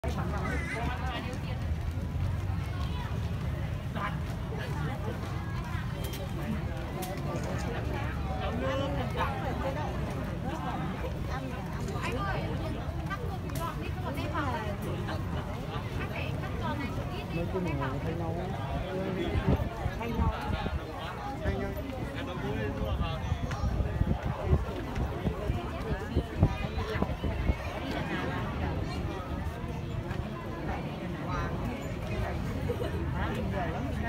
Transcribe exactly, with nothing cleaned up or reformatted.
Nói chung là thay nhau thay nhau thay nhau Hãy subscribe cho kênh Ghiền Mì Gõ để không bỏ lỡ những video hấp dẫn.